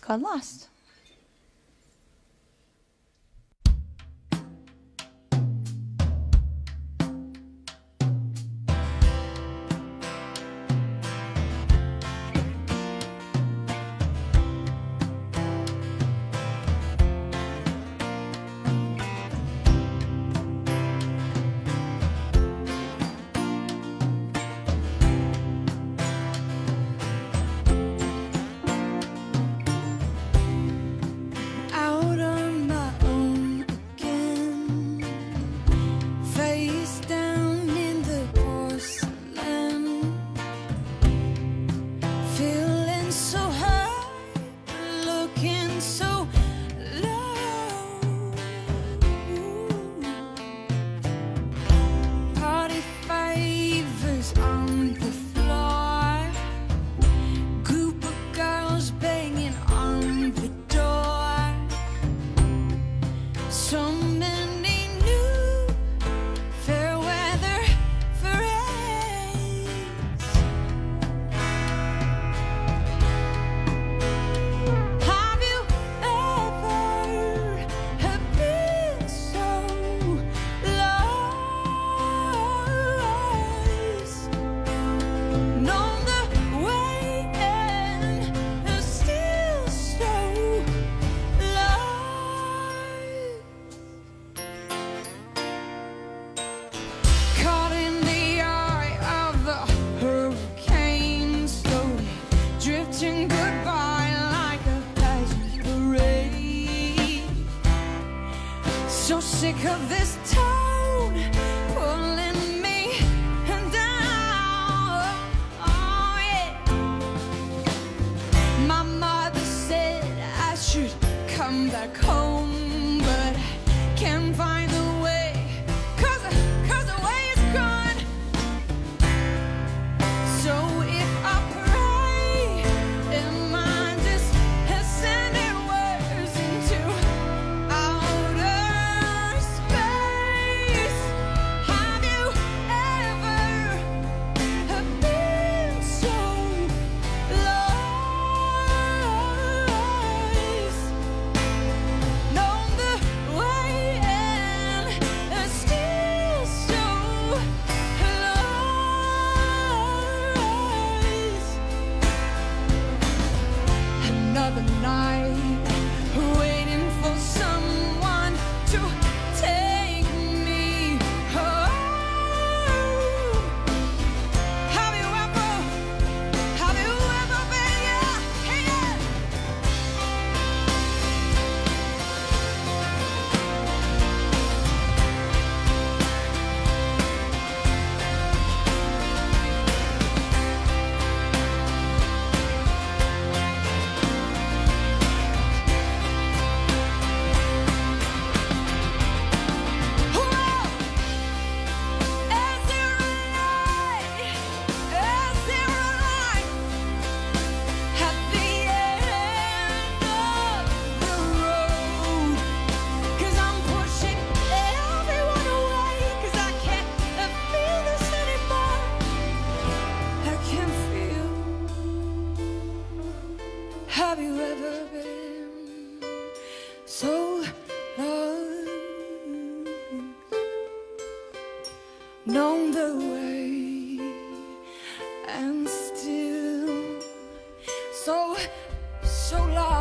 called Lost. So sick of this tone pulling me down. Oh yeah. My mother said I should come back home, but I can't find the way, 'cause the way is gone. So if I pray, am I just sending words into outer space? Have you ever been so lost? Known the way and still so lost. Another night waiting for someone to take me home. Have you ever been, yeah, yeah. Have you ever been so lost? Known the way and still so lost.